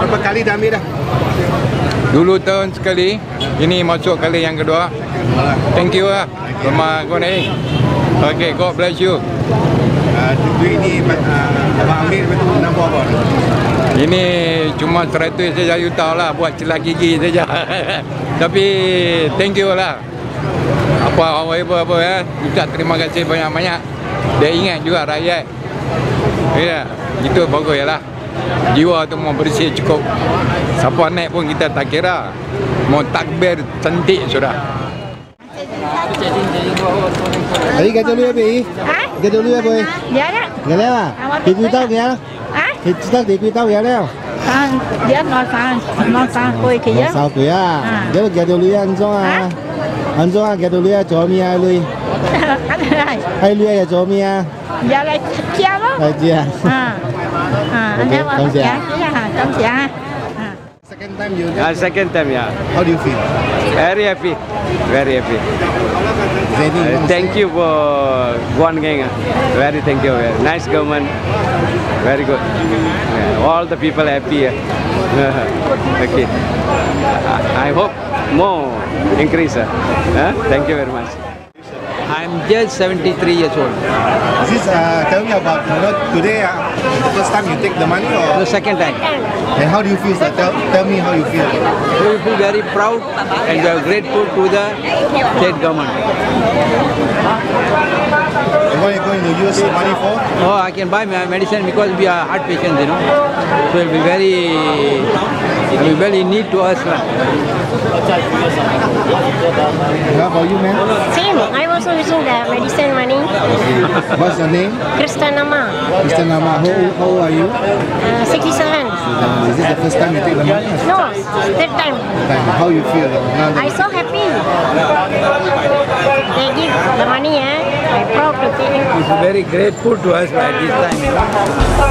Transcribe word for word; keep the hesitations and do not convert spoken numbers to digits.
Berapa kali dah ambil dah? Dulu tahun sekali, ini masuk kali yang kedua. Thank you lah, Rumah Gunai. Okay, God bless you. Uh, duit ni uh, abang ambil betul nampak apa? Ini cuma seratus saja juta lah buat celah gigi saja. Tapi thank you lah. Apa apa apa ya. Ucap terima kasih banyak-banyak. Dia ingat juga rakyat. Ya, itu bagus ya lah. Jiwa tu mau bersih cukup. Siapa naik pun kita tak kira. Mau takbir cantik sudah. Ấy cái cho lưỡi bị cái cho lưỡi bơi Dạ đó. nghe leo à thì quy tao nghe Hả? thì tao thì quy tao nghe leo Sao? Dạ nói sao? Nói sao? Quỳ kì á. sao kìa À. nếu mà cái cho lưỡi ăn cho à ăn cho cái cho lưỡi cho mi ai lưỡi Anh ơi. hay lưỡi là cho mi à Dạ lại chia đó. hay chưa À. À, anh Ok, em cảm ơn. dạ, dạ, cảm ơn. Second time you Uh, second time, yeah. how do you feel? Very happy. Very happy. Very Uh, thank you for Guan Gang. Very thank you. Very nice government. Very good. Yeah, all the people happy. Okay. I, I hope more increase. Uh. Huh? Thank you very much. I'm just seventy-three years old. This is uh, tell me about you know today uh, the first time you take the money or The second time. and how do you feel sir? Tell, tell me how you feel. We feel very proud and we are grateful to the state government. And what are you going to use the money for? Oh, I can buy my medicine because we are heart patients, you know. So it will be very, it will be very neat to us. How about you man? Same. I'm also using the medicine money. What's your name? Kristen Nama. Mister Nama. How, how old are you? Uh, sixty-seven. Is this the first time you take the money? No, third time. How you feel now that I'm so happy. They give the money, eh? I'm proud to take it. It's very grateful to us at this time.